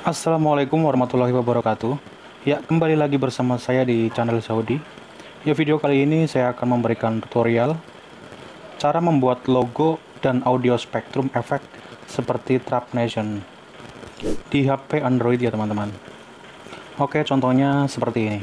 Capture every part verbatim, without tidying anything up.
Assalamualaikum warahmatullahi wabarakatuh. Ya, kembali lagi bersama saya di channel Saudi. Ya, video kali ini saya akan memberikan tutorial cara membuat logo dan audio spektrum efek seperti Trap Nation di H P Android ya teman-teman. Oke, contohnya seperti ini.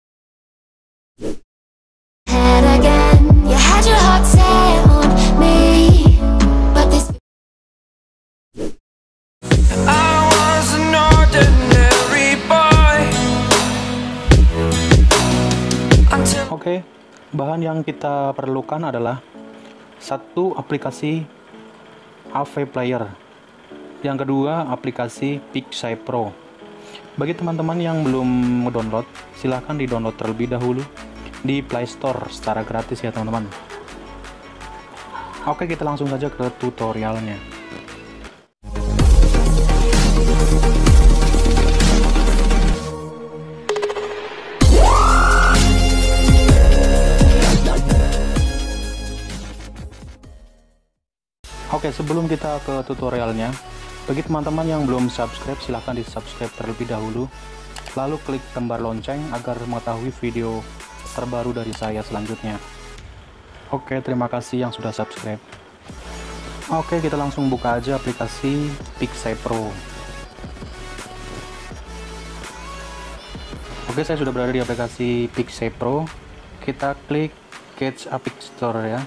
Oke, bahan yang kita perlukan adalah satu aplikasi A V Player, yang kedua aplikasi Pixie Pro. Bagi teman-teman yang belum mendownload, silahkan di-download terlebih dahulu di Play Store secara gratis ya teman-teman. Oke, kita langsung saja ke tutorialnya. Oke, sebelum kita ke tutorialnya, bagi teman-teman yang belum subscribe, silahkan di subscribe terlebih dahulu, lalu klik gambar lonceng agar mengetahui video terbaru dari saya selanjutnya. Oke, terima kasih yang sudah subscribe. Oke, kita langsung buka aja aplikasi Pixie Pro. Oke, saya sudah berada di aplikasi Pixie Pro. Kita klik Catch Epic Store ya.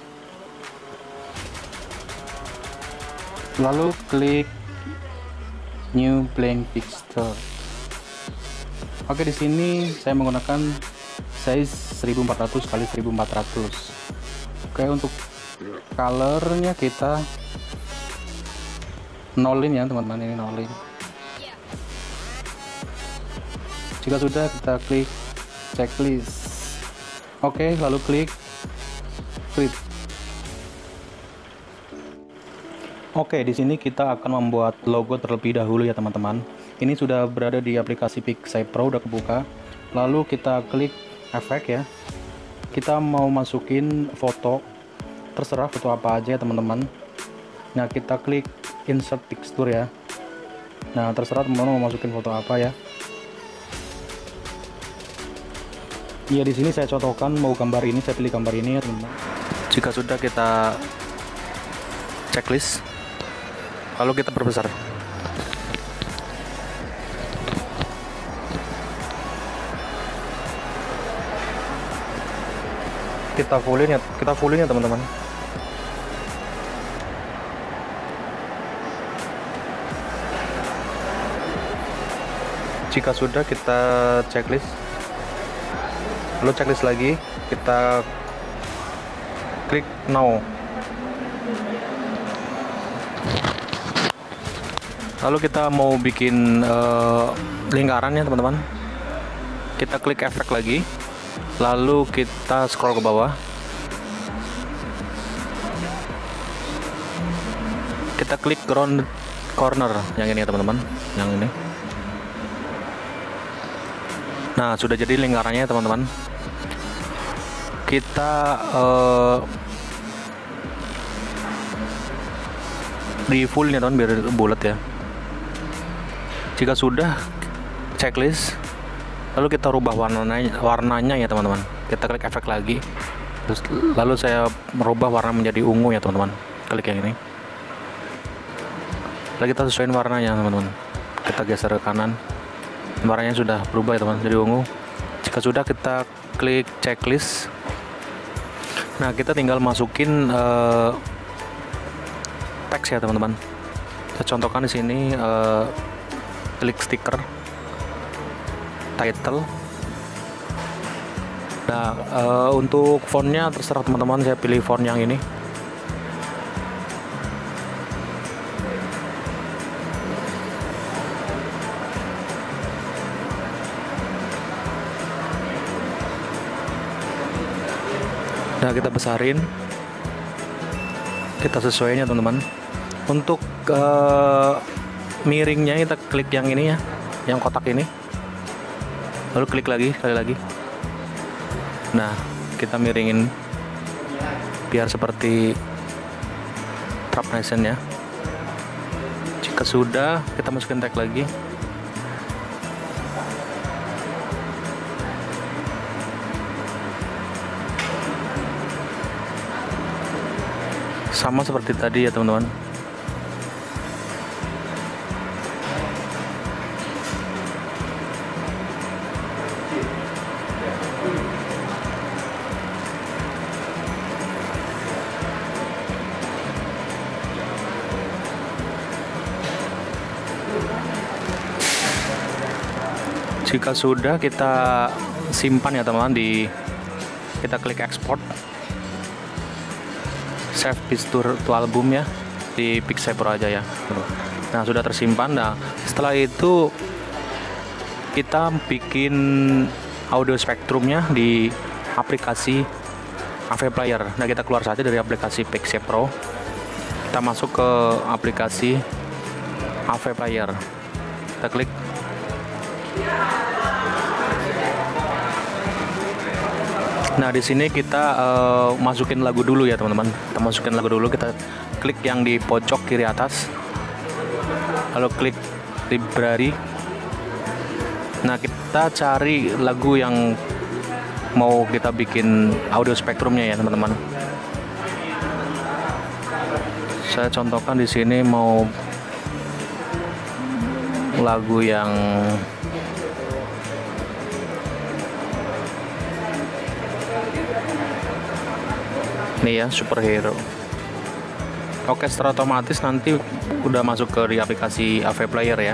Lalu klik New Blank Pixel. Oke, di sini saya menggunakan size seribu empat ratus kali seribu empat ratus. Oke, untuk colornya kita nolin ya teman-teman, ini nolin. Jika sudah, kita klik checklist. Oke, lalu klik create. Oke, di sini kita akan membuat logo terlebih dahulu ya teman-teman. Ini sudah berada di aplikasi Pixie Pro, udah kebuka. Lalu kita klik efek ya. Kita mau masukin foto, terserah foto apa aja ya teman-teman. Nah, kita klik insert texture ya. Nah, terserah teman-teman mau masukin foto apa ya. Ya, di sini saya contohkan mau gambar ini, saya pilih gambar ini ya teman-teman. Jika sudah, kita checklist. Lalu kita perbesar. Kita fullin ya, kita fullin ya teman-teman. Jika sudah, kita checklist. Lalu checklist lagi, kita klik now. Lalu kita mau bikin uh, lingkaran ya teman-teman. Kita klik efek lagi, lalu kita scroll ke bawah. Kita klik ground corner yang ini ya teman-teman, yang ini. Nah, sudah jadi lingkarannya teman-teman. Kita uh, di full nya teman, biar bulat ya. Jika sudah, checklist, lalu kita rubah warnanya, warnanya ya teman-teman. Kita klik efek lagi, terus lalu saya merubah warna menjadi ungu ya teman-teman. Klik yang ini. Lalu kita sesuaikan warnanya teman-teman. Kita geser ke kanan, warnanya sudah berubah ya teman, jadi ungu. Jika sudah, kita klik checklist. Nah, kita tinggal masukin uh, teks ya teman-teman. Saya contohkan di sini. Uh, klik stiker, title. Nah, uh, untuk fontnya terserah teman-teman, saya pilih font yang ini. Nah, kita besarin, kita sesuainya teman-teman. Untuk uh, miringnya kita klik yang ini ya, yang kotak ini, lalu klik lagi sekali lagi. Nah, kita miringin biar seperti Trap Nation ya. Jika sudah, kita masukin tag lagi. Sama seperti tadi ya teman-teman. Jika sudah, kita simpan ya teman-teman, di kita klik export, save picture to album ya, di Pixel Pro aja ya. Nah, sudah tersimpan. Nah, setelah itu kita bikin audio spektrumnya di aplikasi A V Player. Nah, kita keluar saja dari aplikasi Pixel Pro, kita masuk ke aplikasi A V Player, kita klik. Nah, di sini kita uh, masukin lagu dulu ya teman-teman. Kita masukin lagu dulu, kita klik yang di pojok kiri atas, lalu klik library. Nah, kita cari lagu yang mau kita bikin audio spektrumnya ya teman-teman. Saya contohkan di sini mau lagu yang ini ya, superhero. Oke, secara otomatis nanti udah masuk ke di aplikasi A V Player ya.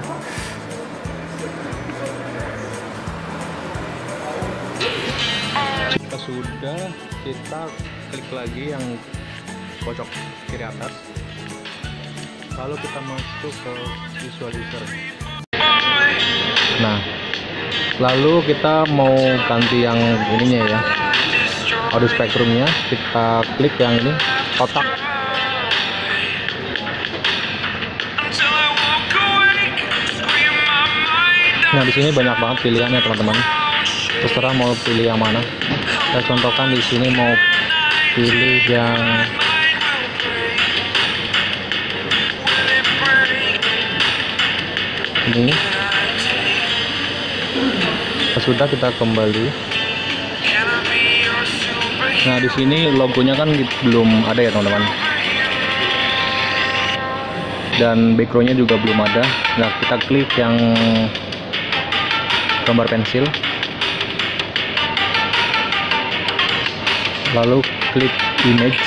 Jika sudah, kita klik lagi yang pojok kiri atas, lalu kita masuk ke visualizer. Nah, lalu kita mau ganti yang ininya ya, audio spektrumnya. Kita klik yang ini, kotak. Nah, di sini banyak banget pilihannya teman-teman. Terserah mau pilih yang mana. Saya contohkan di sini mau pilih yang ini. Sudah, kita kembali. Nah, di sini logonya kan belum ada ya teman-teman, dan backgroundnya juga belum ada. Nah, kita klik yang gambar pensil, lalu klik image.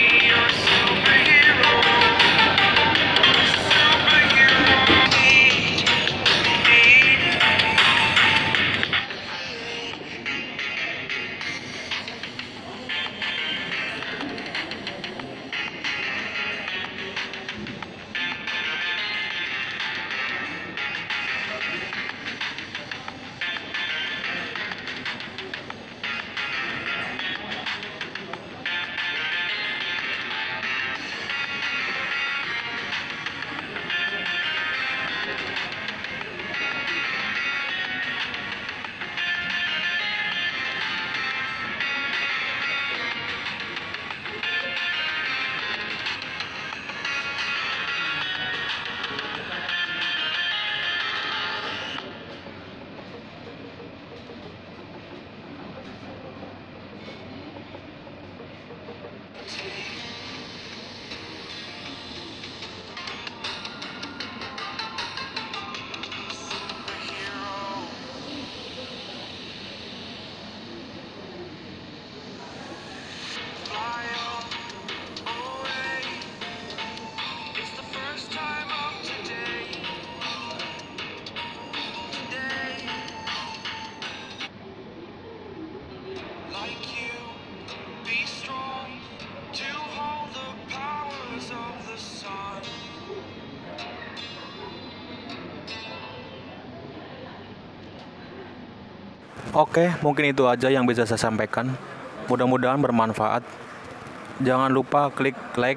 Oke, mungkin itu aja yang bisa saya sampaikan. Mudah-mudahan bermanfaat. Jangan lupa klik like,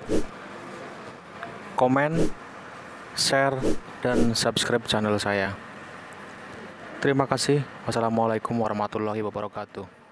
komen, share, dan subscribe channel saya. Terima kasih. Wassalamualaikum warahmatullahi wabarakatuh.